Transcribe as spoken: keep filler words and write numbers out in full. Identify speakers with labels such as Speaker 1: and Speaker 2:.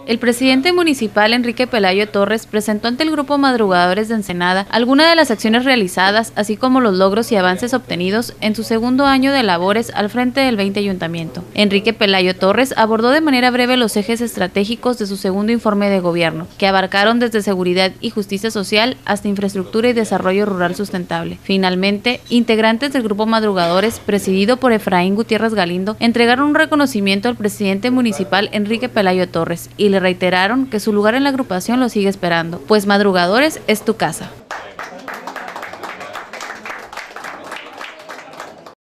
Speaker 1: El presidente municipal Enrique Pelayo Torres presentó ante el Grupo Madrugadores de Ensenada algunas de las acciones realizadas, así como los logros y avances obtenidos en su segundo año de labores al frente del veinte Ayuntamiento. Enrique Pelayo Torres abordó de manera breve los ejes estratégicos de su segundo informe de gobierno, que abarcaron desde seguridad y justicia social hasta infraestructura y desarrollo rural sustentable. Finalmente, integrantes del Grupo Madrugadores, presidido por Efraín Gutiérrez Galindo, entregaron un reconocimiento al presidente municipal Enrique Pelayo Torres y le reiteraron que su lugar en la agrupación lo sigue esperando, pues Madrugadores es tu casa.